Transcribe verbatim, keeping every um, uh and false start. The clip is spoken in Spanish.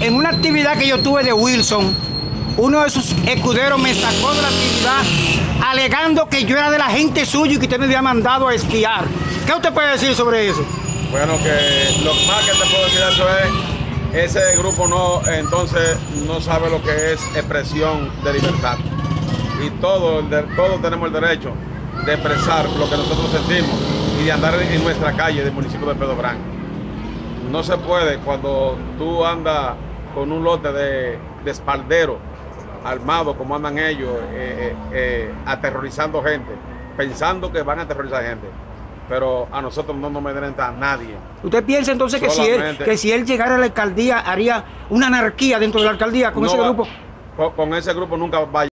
en una actividad que yo tuve de Wilson, uno de sus escuderos me sacó de la actividad alegando que yo era de la gente suya y que usted me había mandado a espiar. ¿Qué usted puede decir sobre eso? Bueno, que lo más que te puedo decir eso es, ese grupo no, entonces no sabe lo que es expresión de libertad. Y todo, todos tenemos el derecho de expresar lo que nosotros sentimos y de andar en nuestra calle del municipio de Pedro Branco. No se puede cuando tú andas con un lote de, de espalderos armados como andan ellos, eh, eh, eh, aterrorizando gente, pensando que van a aterrorizar gente. Pero a nosotros no nos amedrenta a nadie. ¿Usted piensa entonces que si, él, que si él llegara a la alcaldía haría una anarquía dentro de la alcaldía con no ese grupo? Va, con, con ese grupo nunca va a